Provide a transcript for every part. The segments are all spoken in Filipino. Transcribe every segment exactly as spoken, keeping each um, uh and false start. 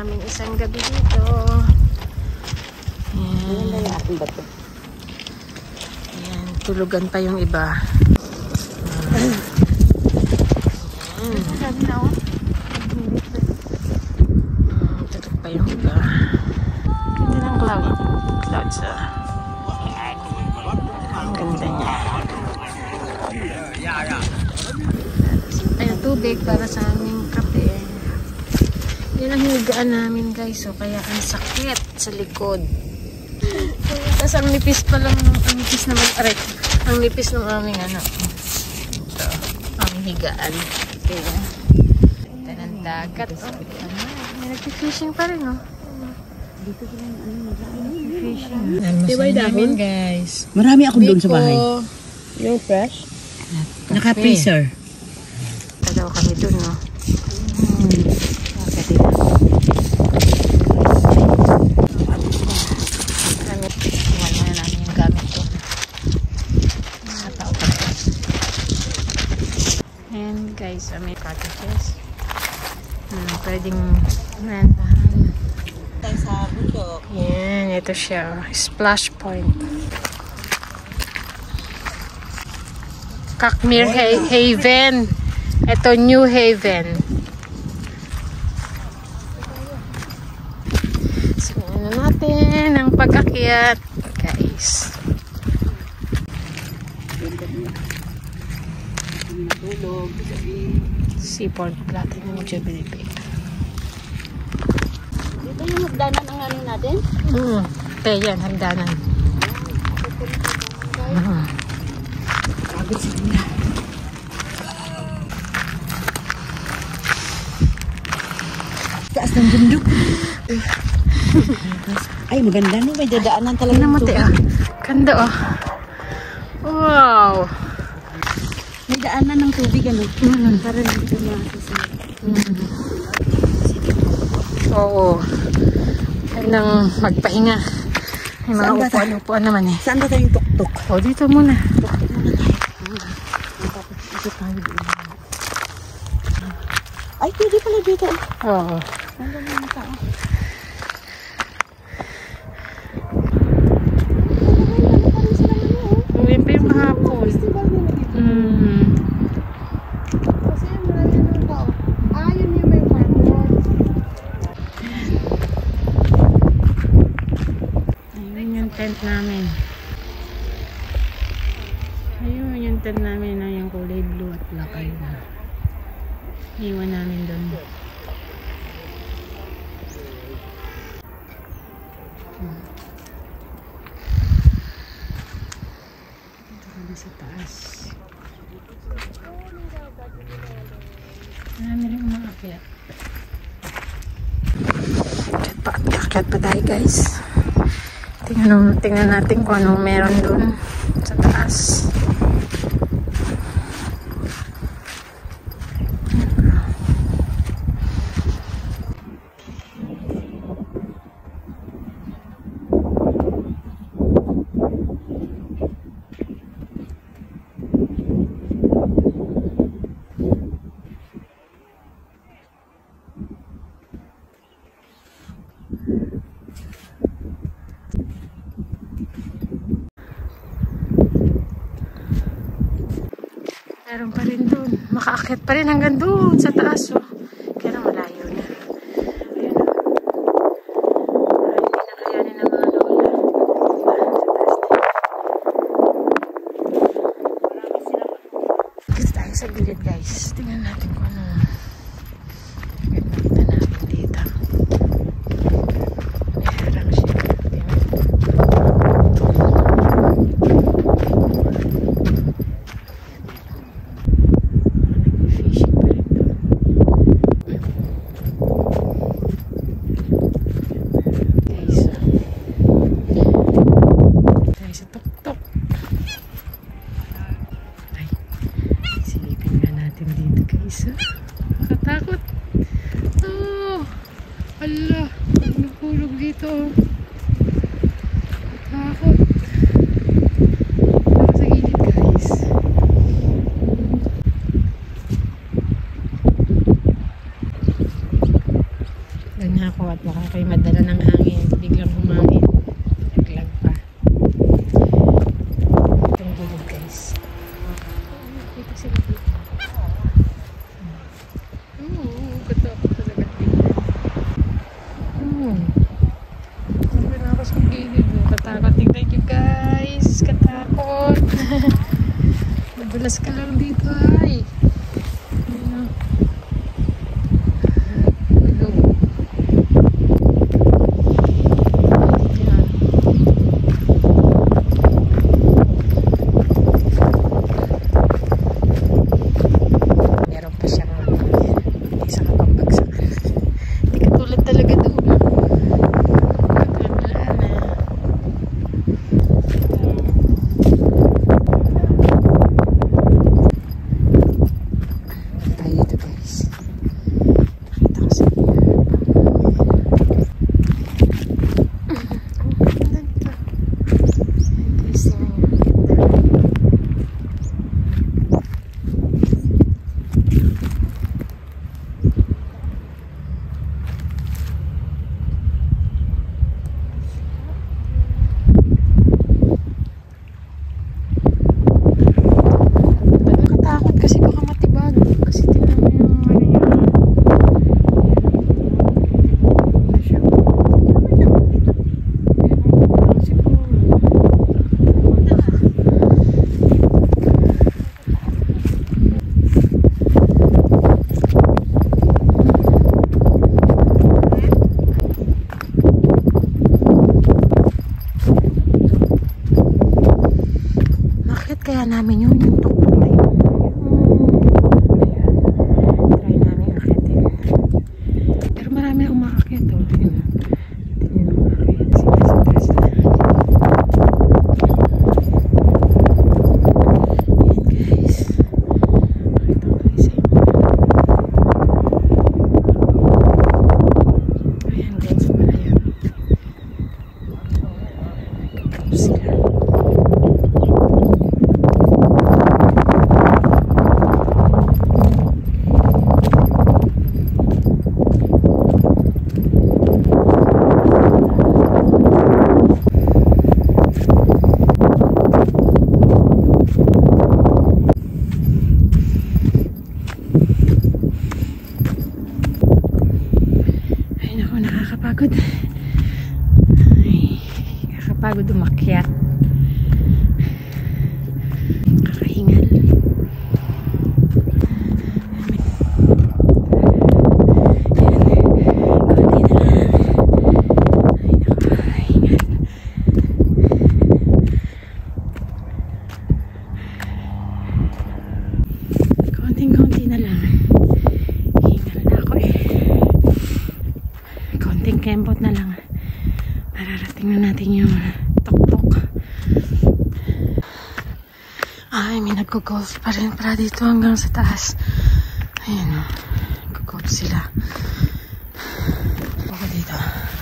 aming isang gabi dito. Ayan. Ayan, tulugan pa yung iba. Ayan. Tulog pa yung iba. Ganda ng cloud. Clouds ah. Ayan. Ang ganda niya. Ayun, tubig para sa aming kape. Yan ang higaan namin guys. So, kaya ang sakit sa likod. Tapos ang nipis pa lang ng ang nipis naman. Aray, ang nipis ng aming ano. Ito, ang higaan. Kaya, ito ng dagat. Oh, may nag-fishing pa rin, no? Dito ko lang ano, nag-fishing. Tiway dahon, guys. Marami akong doon sa bahay. Yung fresh? Naka-freezer. Dalawa kami doon, no? Hmm. Pwede na. Gamit. Iwan na namin yung gamit ko. Natao pa ito. And guys, may cottages. Hmm, pwedeng nantahan. Tayo sa bundok. Yan, ito siya. Splash point. Kakmir ha Haven. Ito, New Haven. Simulan na natin ang pag-akyat, guys. Seaport Platinum Jubilee Bay. Dito yung hagdanan ang ano natin? Hmm, kaya yan, hagdanan. Ah. Pagod sa tina. Taas ng bundok. Ay, maganda no. May dadaanan talaga. Tingnan mo, te, ah. Ganda, ah. Wow. May daanan ng tubig, ano? Mm. Para dito makakasal. Mm. Oo. Kailang magpahinga. May mga upuan-upuan naman eh. Saan ba tayong tuktok? O, dito muna. Tuktok muna tayo. Tapos dito tayo doon. Ay, pwede pala dito. Oo. Ano ba mga tao? Uwi pa yung kahapon. Mm. Kasi marami ng tao. Ah, yun yung may parkour. Ayun yung tent namin. Ayun yung tent namin na yung kulay blue at black. Ayun na. Iwan namin doon. Dito kami sa taas. Marami rin umaakyat. Akyat pa, akyat pa tayo guys. Tingnan, tingnan natin kung anong meron doon sa taas. Meron pa rin doon. Makaakyat pa rin hanggang doon sa taas. Oh. Kaya na malayo na. Ayun na. Ay, hindi na kayanin ng mga lola. Kasi tayo sa gilid guys. Tingnan natin kung ano. Nakita natin dito. May harang siya. Dito guys. pa sa gilid. Katakot. Tignan nyo guys. Katakot. Madulas ka lang dito ay. Ayan. Ulog. Ayan. Meron pa siyang isa ka pang bagsakan. Hindi katulad talaga doon. Kaya namin yun, yung tuktok na yun. Try namin akitin. Pero marami na umakakit. Oh. Tingnan. Tingnan na umakakit. Sita, sita, sita. Ayan guys. Pakita ko kayo sa inyo. Ayan guys, pala yan. Kapag sila. Nakakapagod. Ay, nakakapagod umakyat. Kakahingal. Konting-konti na lang. Hingal na ako eh. Konting kembot na lang. Mararating na natin yung tok-tok. Ay, may nag-golf pa rin para dito hanggang sa taas. Ayan o. Nag-golf sila. Ako dito.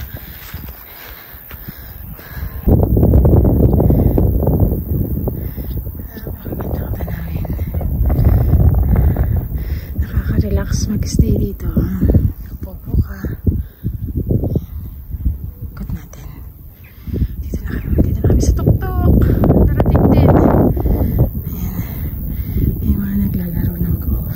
Napakaganda ka tanawin. Nakaka-relax mag-stay dito. Kapopo ka. Sa tuktok narating din. Ayan. Yung mga naglalaro ng golf.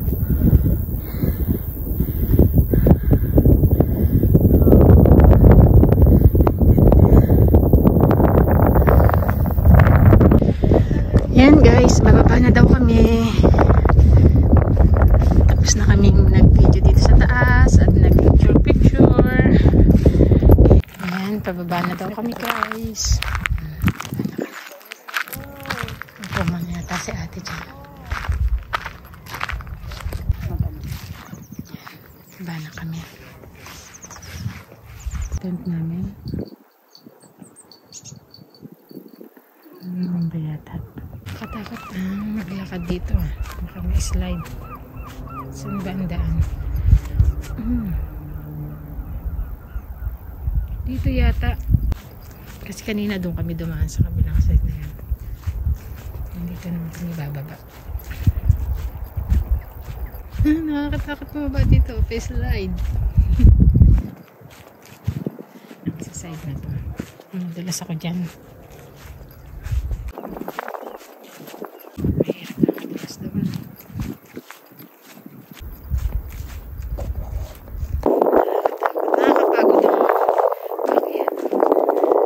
Yan guys, bababa na daw kami. Tapos na kaming nag-video dito sa taas at nag-picture picture. Ayan, pababa na daw kami guys. Puman yata si ate dyan. Ba na kami. Tent namin. Ano ba yata? Katakot ah, maglakad dito. Baka may slide. Saan ba ang daan? Hmm. Dito yata. Kasi kanina doon kami dumaan sa kabilang side na yan. Dito naman kami bababa. Ah, nakakatakot mo ba dito? Face slide. Sa side na to. Madalas ako dyan. Mahirap na katilas doon. Nakakapagod ako. Bakit?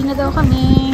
na daw kami.